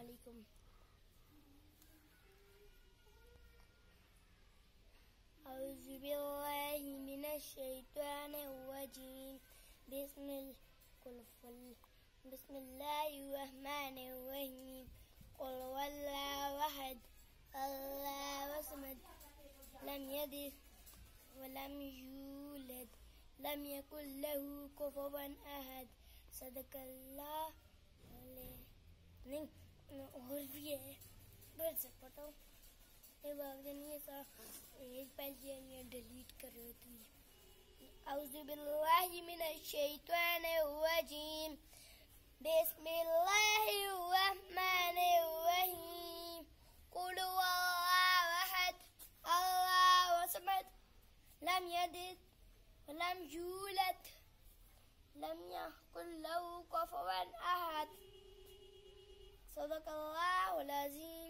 علیکم. اعوذ باللہ من الشیطان الرجیم. بسم اللہ الرحمن الرحیم. قل هو اللہ احد اللہ الصمد لم یلد ولم یولد لم یکن له کفوا احد. صدق اللہ. نہیں اور بھی ہے بڑھ سکتا ہوں. پہلے ڈیلیٹ کر رہی تھی. اعوذ باللہ من الشیطان الرجیم. بسم اللہ الرحمن الرحیم. قل هو اللہ احد اللہ الصمد لم یلد ولم یولد لم یکن له کفوا احد. صدق اللہ العظیم.